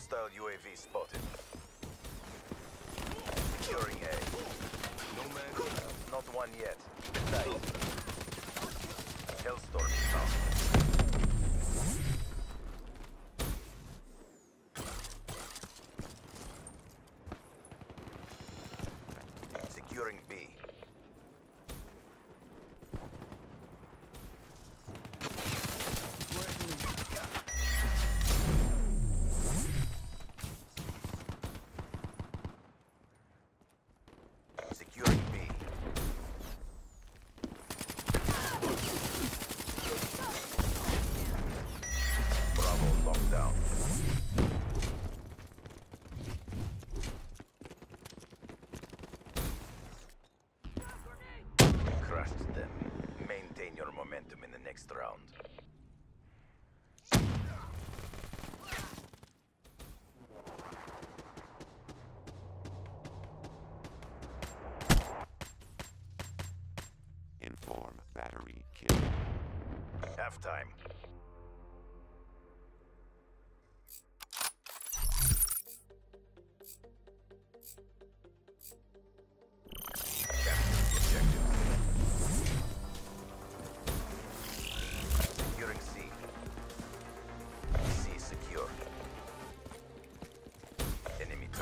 Hostile UAV spotted. Securing A. No man. Not one yet. Nice. Hellstorm inbound. Securing B. Securing B. Bravo locked down. Crushed them. Maintain your momentum in the next round. Inform battery kill. Halftime. Capture the objective. Securing C. C secure. Enemy took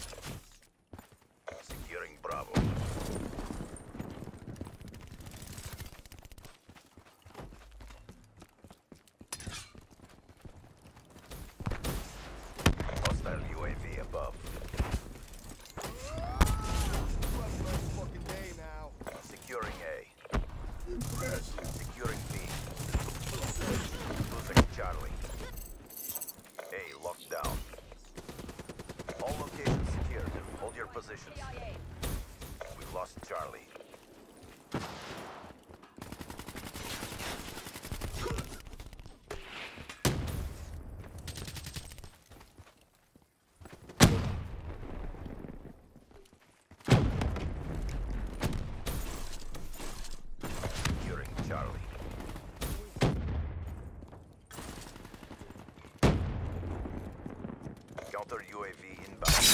A. Securing Bravo. Hostile UAV above. Fucking day now. Securing A. Securing B. Losing Charlie. A locked down. All locations secured. Hold your positions. We've lost Charlie. Securing Charlie. Counter UAV inbound.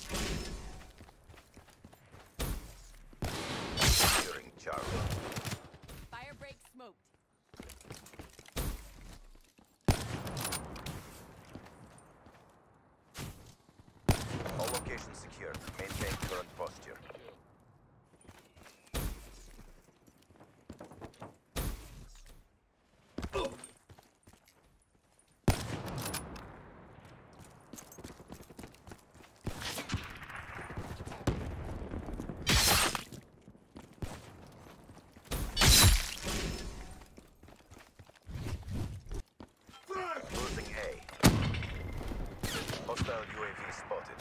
Securing Charlie. Fire break smoked. All locations secured. Maintain current posture. Losing A. Hostile UAV spotted.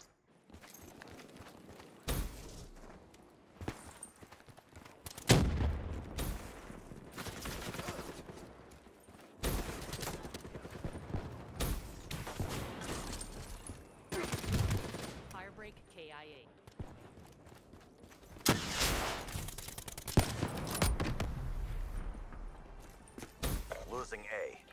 Fire break KIA. Losing A.